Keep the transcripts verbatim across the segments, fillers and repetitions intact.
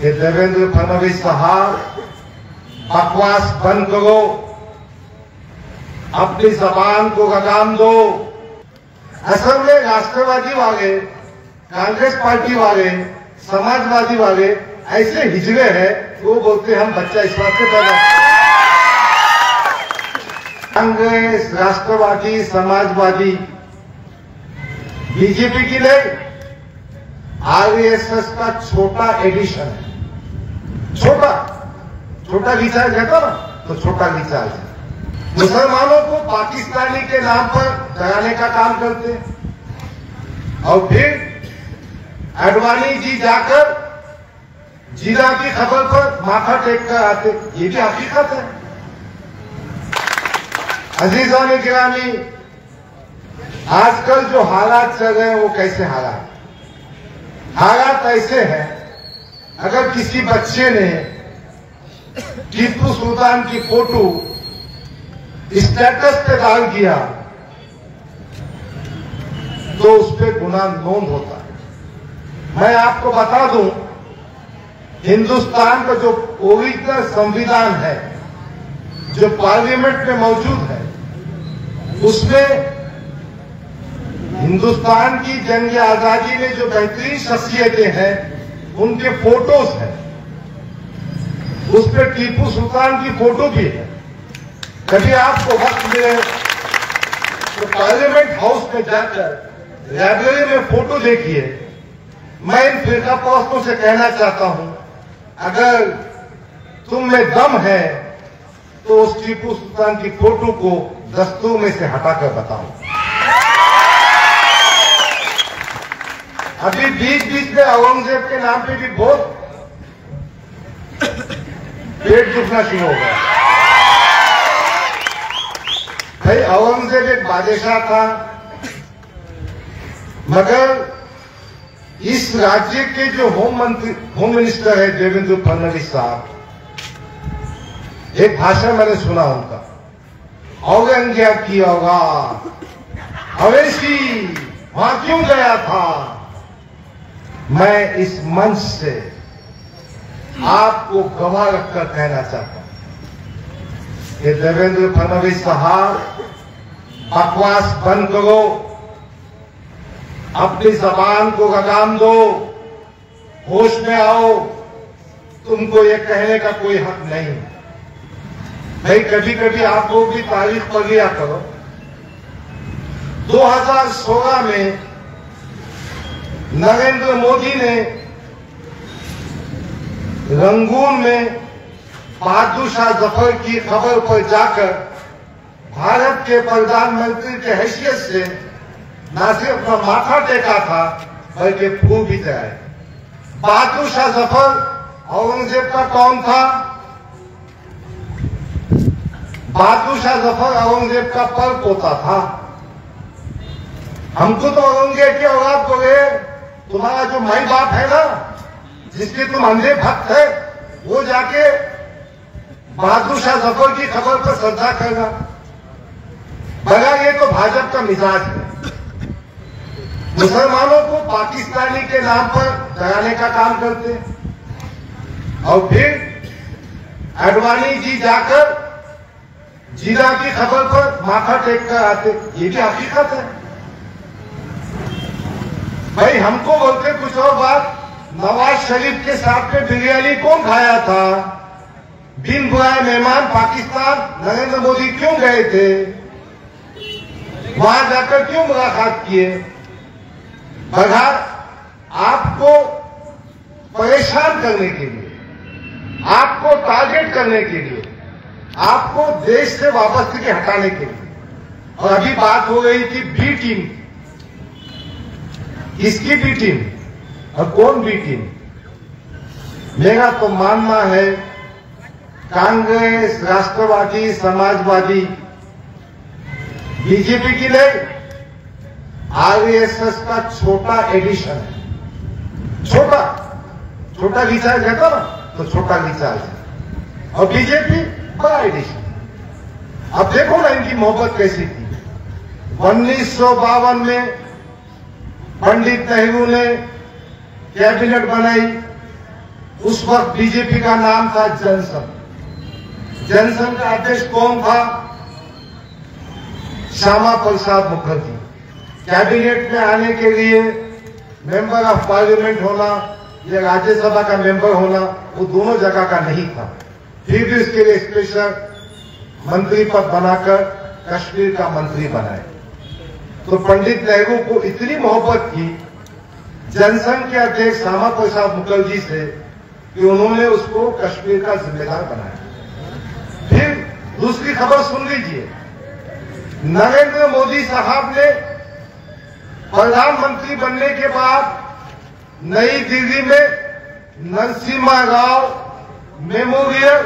कि देवेंद्र फडणवीस साहब बकवास बंद करो, अपनी जबान को लगाम दो। असल में राष्ट्रवादी वाले, कांग्रेस पार्टी वाले, समाजवादी वाले ऐसे हिजड़े हैं, वो बोलते हम बच्चा इस बात से पैदा। कांग्रेस, राष्ट्रवादी, समाजवादी बीजेपी की नहीं, आरएसएस का छोटा एडिशन है। छोटा छोटा रिचार्ज है ना, तो छोटा रिचार्ज है। मुसलमानों को पाकिस्तानी के नाम पर डराने का काम करते, और फिर अडवाणी जी जाकर जीरा की खबर पर माथा टेक कर आते। ये भी हकीकत है। अजीजान गिरामी, आजकल जो हालात चल रहे हैं वो कैसे हालात हालात ऐसे हैं, अगर किसी बच्चे ने टीपू सुल्तान की फोटो स्टेटस पे डाल दिया तो उस पर गुनाह नोंद होता है। मैं आपको बता दूं, हिंदुस्तान का जो ओरिजिनल संविधान है, जो पार्लियामेंट में मौजूद है, उसमें हिंदुस्तान की जंग आजादी में जो बेहतरीन शख्सियतें हैं उनके फोटोज हैं। उस पर टीपू सुल्तान की फोटो भी है। कभी आपको वक्त मिले तो पार्लियामेंट हाउस में जाकर लाइब्रेरी में फोटो देखिए। मैं इन फिरका परस्तों से कहना चाहता हूं, अगर तुम में दम है तो उस टीपू सुल्तान की फोटो को दस्तूर में से हटाकर बताओ। अभी बीच बीच में औरंगजेब के नाम पे भी बहुत पेट दुखना शुरू हो गया। भाई, औरंगजेब एक बादशाह था, मगर इस राज्य के जो होम मंत्री होम मिनिस्टर है देवेंद्र फडणवीस साहब, एक भाषण मैंने सुना उनका, औरंगजेब की औलाद अवैसी वहां क्यों गया था। मैं इस मंच से आपको गवाह रखकर कहना चाहता हूं कि देवेंद्र फडणवीस साहब बकवास बंद करो, अपनी जबान को लगाम दो, होश में आओ। तुमको ये कहने का कोई हक नहीं। भाई, कभी कभी आप लोग भी तारीख पढ़ लिया करो। दो हज़ार सोलह में नरेंद्र मोदी ने रंगून में बहादुर शाह जफर की खबर पर जाकर भारत के प्रधानमंत्री के हैसियत से न सिर्फ अपना माथा टेका था, बल्कि फूल भी चढ़ाए। बहादुर शाह जफर औरंगजेब का कौन था? बहादुर शाह जफर औरंगजेब का पर पोता था। हमको तो औरंगजेब की औलाद बोले, तुम्हारा जो माई बाप है ना, जिसके तुम अंधे भक्त है, वो जाके बहादुर शाह जफर की खबर पर श्रद्धा करना। बगा, ये तो भाजपा का मिजाज है। मुसलमानों को पाकिस्तानी के नाम पर डराने का काम करते, और फिर अडवाणी जी जाकर जीरा की खबर पर माथा टेक कर आते। ये भी हकीकत है। भाई, हमको बोलते कुछ और बात। नवाज शरीफ के साथ में बिरयानी कौन खाया था? बिन बुलाए मेहमान पाकिस्तान नरेंद्र मोदी क्यों गए थे? वहां जाकर क्यों मुलाकात किए? बघार, आपको परेशान करने के लिए, आपको टारगेट करने के लिए, आपको देश से वापस के हटाने के लिए। और अभी बात हो रही थी बी टीम। किसकी बी टीम और कौन बी टीम? मेरा तो मानना है कांग्रेस, राष्ट्रवादी, समाजवादी बीजेपी की नहीं, आरएसएस का छोटा एडिशन है। छोटा छोटा रिचार्ज है ना, तो छोटा रिचार्ज है। और बीजेपी बड़ा एडिशन। अब देखो ना इनकी मोहब्बत कैसी थी। उन्नीस सौ बावन में पंडित नेहरू ने कैबिनेट बनाई, उस वक्त बीजेपी का नाम था जनसंघ। जनसंघ का अध्यक्ष कौन था? श्यामा प्रसाद मुखर्जी। कैबिनेट में आने के लिए मेंबर ऑफ पार्लियामेंट होना या राज्यसभा का मेंबर होना, वो दोनों जगह का नहीं था। फिर भी इसके लिए स्पेशल मंत्री पद बनाकर कश्मीर का मंत्री बनाए। तो पंडित नेहरू को इतनी मोहब्बत की जनसंघ के अध्यक्ष श्यामा प्रसाद मुखर्जी से कि उन्होंने उसको कश्मीर का जिम्मेदार बनाया। फिर दूसरी खबर सुन लीजिए, नरेंद्र मोदी साहब ने प्रधानमंत्री बनने के बाद नई दिल्ली में नरसिम्हा राव मेमोरियल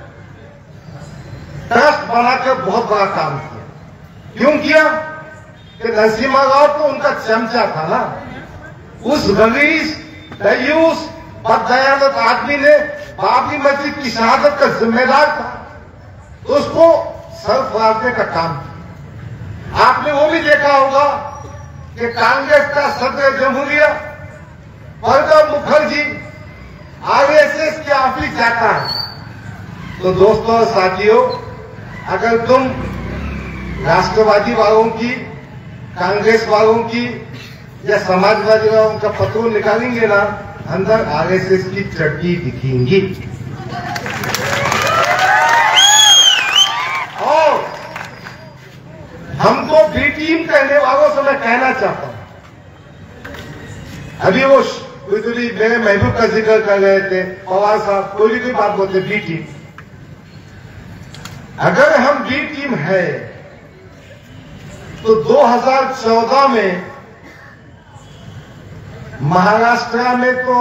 ट्रस्ट बनाकर बहुत बड़ा काम किया। क्यों किया? कि नरसिम्हा राव तो उनका चमचा था ना। उस रईस दयूस बददयानत आदमी ने बाबरी मस्जिद की शहादत का जिम्मेदार था, तो उसको सरफराजने का काम किया। आपने वो भी देखा होगा कि कांग्रेस का सदर जमहूरिया प्रणब मुखर्जी आरएसएस के ऑफिस जाता है। तो दोस्तों और साथियों, अगर तुम राष्ट्रवादी वालों की, कांग्रेस वालों की या समाजवादी वालों का पत्र निकालेंगे ना, अंदर आरएसएस की चड्डी दिखेंगी। और हमको बी टीम कहने वालों से मैं कहना चाहता हूं, अभी वो मेरे महबूब का जिक्र कर रहे थे, पवार साहब, कोई कोई बात बोलते बी टीम। अगर हम बी टीम है तो दो हज़ार चौदह में महाराष्ट्र में तो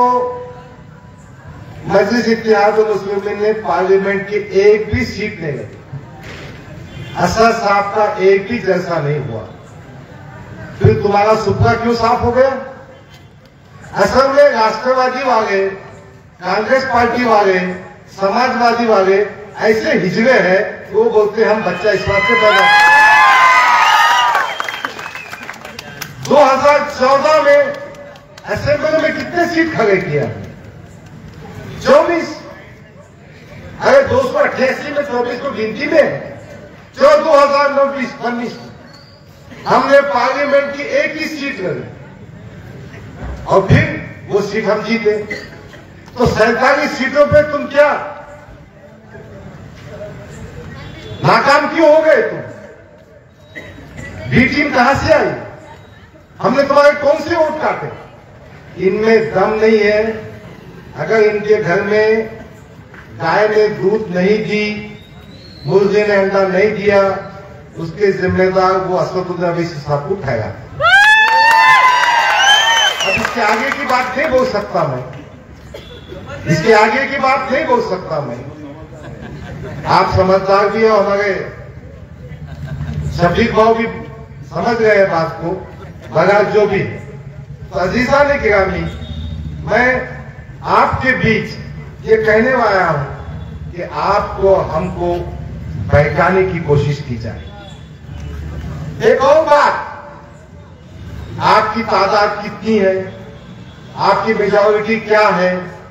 मजलिस इत्तेहाद मुस्लिमीन ने पार्लियामेंट की एक भी सीट नहीं लगी। असद साहब का एक भी जलसा नहीं हुआ। फिर तुम्हारा सुपड़ा क्यों साफ हो गया? असल में राष्ट्रवादी वाले, कांग्रेस पार्टी वाले, समाजवादी वाले ऐसे हिजड़े हैं, वो बोलते हम बच्चा इस बात से पैदा। दो हज़ार चौदह में असेंबली में कितने सीट खड़े किया? चौबीस। अरे दो सौ अट्ठासी में चौबीस को गिनती में जो दो हजार नौ बीस उन्नीस हमने पार्लियामेंट की एक ही सीट लड़ी और फिर वो सीट हम जीते। तो सैंतालीस सीटों पे तुम क्या नाकाम क्यों हो गए? तुम बी टीम कहां से आई? हमने तुम्हारे कौन से वोट काटे? इनमें दम नहीं है। अगर इनके घर में गाय ने दूध नहीं दी, मुर्गे ने अंडा नहीं दिया, उसके जिम्मेदार वो असदुद्दीन ओवैसी साहब को ठहरा। अब इसके आगे की बात नहीं बोल सकता मैं, इसके आगे की बात नहीं बोल सकता मैं। आप समझदार भी हो, हमारे शफीक भाव भी समझ गए हैं बात को, बड़ा जो भी। तो अजीजा ने गिरामी, मैं आपके बीच ये कहने वाला हूं कि आपको हमको बहकाने की कोशिश की जाए। एक और बात, आपकी तादाद कितनी है, आपकी मेजॉरिटी क्या है,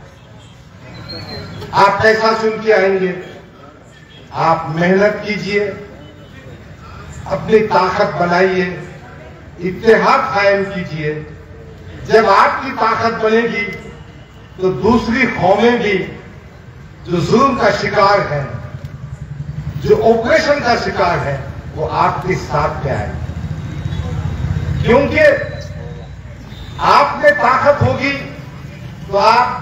आप कैसा चुन के आएंगे? आप मेहनत कीजिए, अपनी ताकत बनाइए, इत्तेहाद कायम कीजिए। जब आपकी ताकत बनेगी तो दूसरी कौमें भी जो जुल्म का शिकार है, जो ऑपरेशन का शिकार है, वो आपके साथ में आए। क्योंकि आप में ताकत होगी तो आप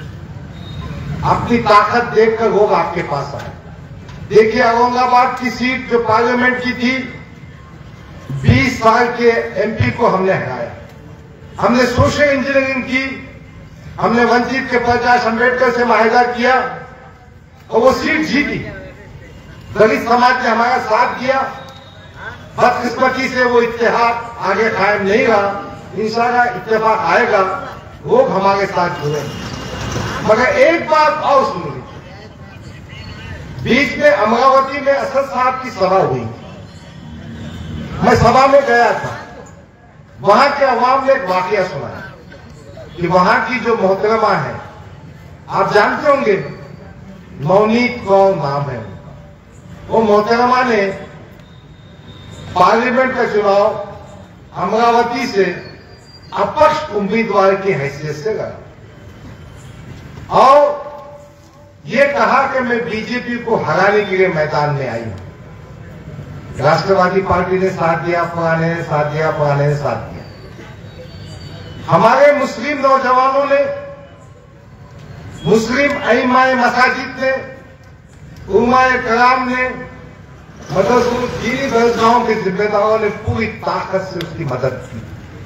अपनी ताकत देखकर लोग आपके पास आए। देखिए, औरंगाबाद की सीट जो पार्लियामेंट की थी, बीस साल के एमपी को हमने हराया। हमने सोशल इंजीनियरिंग की, हमने वंचित के प्रकाश अंबेडकर से माहिदा किया और वो सीट जीती। दलित समाज ने हमारा साथ दिया। बदकिस्मती से वो इत्तेहाद आगे कायम नहीं रहा। इंशाअल्लाह इत्तेफाक आएगा, लोग हमारे साथ जुड़े। मगर एक बात और सुन लीजिए, बीच में अमरावती में असद साहब की सभा हुई। मैं सभा में गया था, वहां के अवाम ने एक वाकया सुनाया कि वहां की जो मोहतरमा है, आप जानते होंगे, नवनीत कौर नाम है उनका। वो मोहतरमा ने पार्लियामेंट का चुनाव अमरावती से अपक्ष उम्मीदवार की हैसियत से लड़ा और ये कहा कि मैं बीजेपी को हराने के लिए मैदान में आई हूं। राष्ट्रवादी पार्टी ने साथ दिया, पुराने ने साथ दिया, पुराने ने साथ दिया। हमारे मुस्लिम नौजवानों ने, मुस्लिम अइमाए मसाजिद ने, उलमाए कराम ने, मदरसों दीनी दरगाहों के जिम्मेदारों ने पूरी ताकत से उसकी मदद की।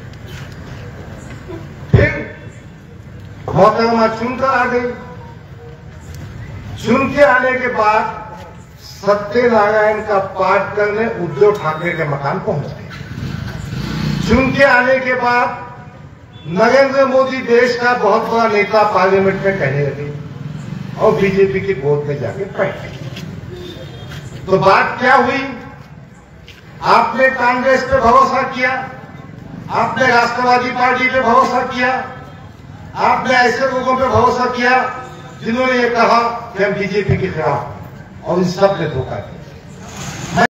फिर मोहतरमा चुनकर आ गई। चुन के आने के बाद सत्यनारायण का पाठ करने उद्धव ठाकरे के मकान पहुंच गए। चुन के आने के बाद नरेंद्र मोदी देश का बहुत बड़ा नेता पार्लियामेंट में कहने लगे और बीजेपी की गोद में जाके बैठ गए। तो बात क्या हुई? आपने कांग्रेस पे भरोसा किया, आपने राष्ट्रवादी पार्टी पे भरोसा किया, आपने ऐसे लोगों पे भरोसा किया जिन्होंने ये कहा कि हम बीजेपी के खिलाफ, और इन सब ने धोखा दिया।